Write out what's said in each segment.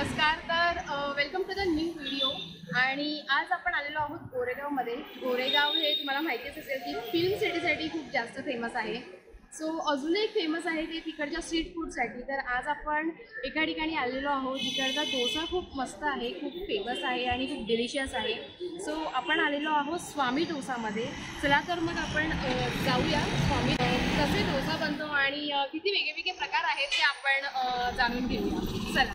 नमस्कार. तर welcome to the new video. आणि आज आपण आलेलो आहोत गोरेगावमध्ये. गोरेगाव हे तुम्हाला माहितीच असेल की फिल्म सिटीसाठी खूप जास्त फेमस आहे. सो अजून एक फेमस आहे ते तिकडच्या स्ट्रीट फूडसाठी. तर आज आपण एका ठिकाणी आलेलो आहोत जिकडचा डोसा खूप मस्त आहे, खूप फेमस आहे आणि खूप डिलिशियस आहे. सो आपण आलेलो आहोत स्वामी डोसामध्ये. चला तर मग आपण जाऊया स्वामी कसे डोसा बनतो आणि किती वेगवेगळे प्रकार आहेत ते आपण जाणून घेऊया. चला.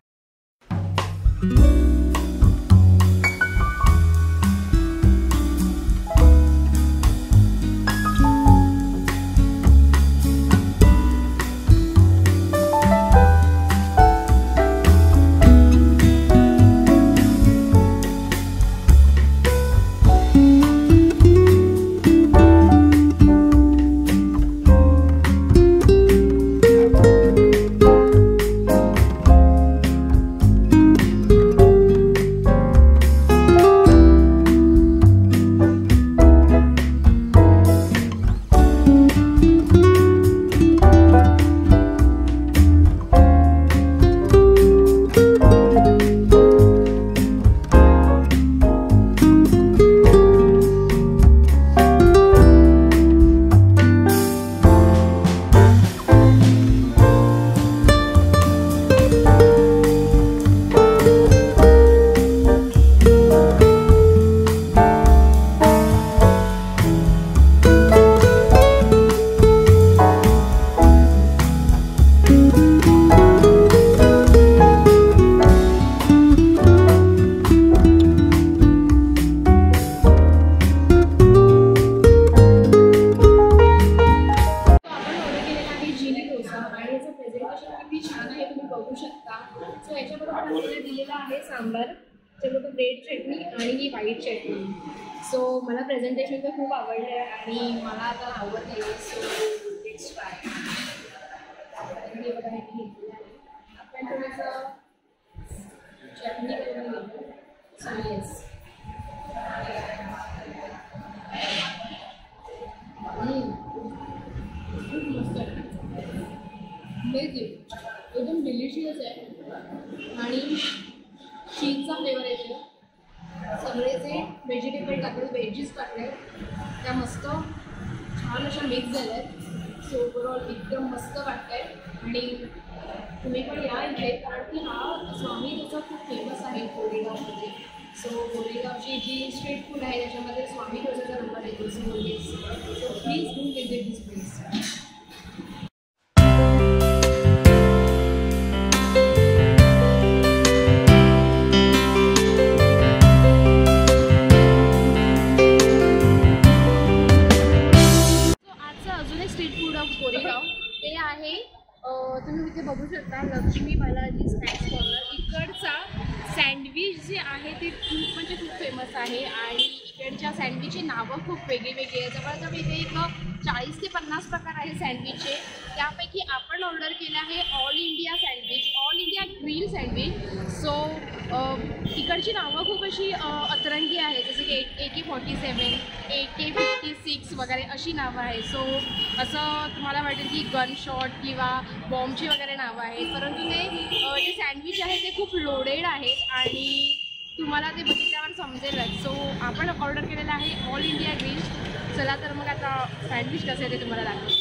बघू शकता. सो याच्याबरोबर आपल्याला दिलेला आहे सांबार, त्याच्याबरोबर ब्रेड चटणी आणि ही व्हाईट चटणी. सो मला प्रेझेंटेशन तर खूप आवडलं आहे आणि मला आता आवडते. So let's try. हे बघा घेतलेलं आहे आपण. थोडंसं चटणी करून घेतो. सो येस, खूप मस्त आहे, अमेझिंग, एकदम डिलिशियस आहे. आणि चीजचा फ्लेवर येतो. सगळे जे व्हेजिटेबल टाकले, व्हेजीस टाकले, त्या मस्त छान अशा मिक्स झाल्या आहेत. सो ओव्हरऑल एकदम मस्त वाटतं आहे. आणि तुम्ही पण या इथे, कारण की हा स्वामी डोसा खूप फेमस आहे गोरेगावमध्ये. सो गोरेगावची जी स्ट्रीट फूड आहे त्याच्यामध्ये स्वामी डोसाचा नंबर येतो. So yes, so please do visit this place. Goregaon ते आहे, तुम्ही इथे बघू शकता लक्ष्मी बालाजी स्नॅक्स कॉर्नर. इकडचा सँडविच जे आहे ते खूप म्हणजे खूप फेमस आहे आणि इकडच्या सँडविचची नावं खूप वेगळी आहे. जवळजवळ इथे एक 40 ते 50 प्रकार आहे सँडविचचे. त्यापैकी आपण ऑर्डर केलं आहे all India sandwich, all India grill sandwich. So इकडची नावं खूप अशी अतरंगी आहे, जसं की AK-47, AK-56 वगैरे अशी नावं आहे. सो असं तुम्हाला वाटेल की गन शॉट किंवा बॉम्बची वगैरे नावं आहेत, परंतु ते जे सँडविच आहे ते खूप लोडेड आहेत आणि तुम्हाला ते बघितल्यावर समजेलच. सो आपण ऑर्डर केलेलं आहे ऑल इंडिया ग्रिल. चला तर मग आता सँडविच कसं आहे ते तुम्हाला दाखवते.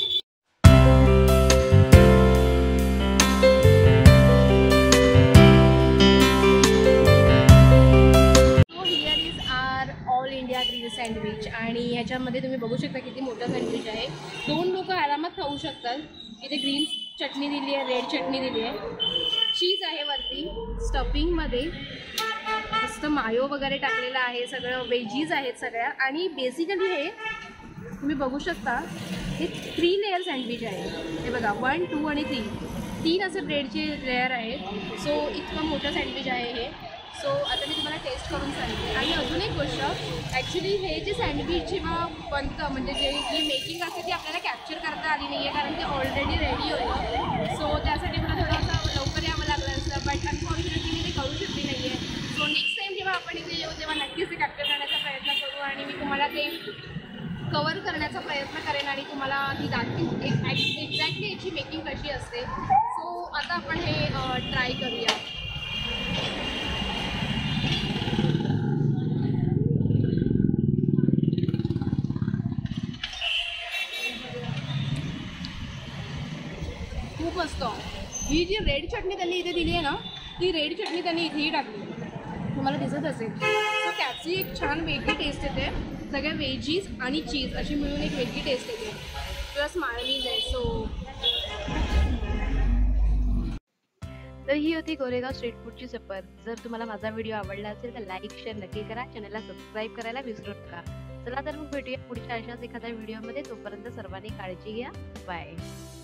India grill sandwich. आणि ह्याच्यामध्ये तुम्ही बघू शकता किती मोठं सँडविच आहे. 2 लोक आरामात खाऊ शकतात. इथे ग्रीन चटणी दिली आहे, रेड चटणी दिली आहे, चीज आहे वरती स्टफिंगमध्ये, मस्त मायो वगैरे टाकलेलं आहे, सगळं वेजीज आहेत सगळ्या. आणि बेसिकली हे तुम्ही बघू शकता हे 3 लेयर सँडविच आहे. हे बघा 1, 2 आणि 3 असे ब्रेडचे लेयर आहेत. सो इतकं मोठं सँडविच आहे हे. सो आता मी तुम्हाला टेस्ट करून सांगते. आणि अजून एक गोष्ट, ॲक्च्युली हे जे सँडविच जेव्हा बनतं म्हणजे जी मेकिंग असते ती आपल्याला कॅप्चर करता आली नाही आहे, कारण ते ऑलरेडी रेडी होतं. सो त्यासाठी मला थोडंसं लवकर यावं लागलं असतं, बट अनफॉर्च्युनेटली मी ते करू शकली नाही आहे. सो नेक्स्ट टाईम जेव्हा आपण इथे येऊ तेव्हा नक्कीच ते कॅप्चर करण्याचा प्रयत्न करू आणि मी तुम्हाला ते कवर करण्याचा प्रयत्न करेन आणि तुम्हाला ती दाखवीन एक्झॅक्टली याची मेकिंग कशी असते. सो आता आपण हे ट्राय करूया. खूप मस्त. ही जी रेड चटणी त्यांनी इथे दिली आहे ना, ती रेड चटणी त्यांनी इथेही टाकली, तुम्हाला दिसत असेल. सो त्याची एक छान वेगळी टेस्ट येते. सगळ्या वेजीज आणि चीज अशी मिळून एक वेगळी टेस्ट येते. प्लस मायोनीज आहे. सो तर ही होती गोरेगाव स्ट्रीट फूडची सफर. जर तुम्हाला माझा व्हिडिओ आवडला असेल तर लाईक शेअर नक्की करा. चॅनलला सबस्क्राईब करायला विसरू नका. चला तर मग भेटूया पुढच्या अशाच एखाद्या व्हिडिओमध्ये. तोपर्यंत सर्वांनी काळजी घ्या. बाय.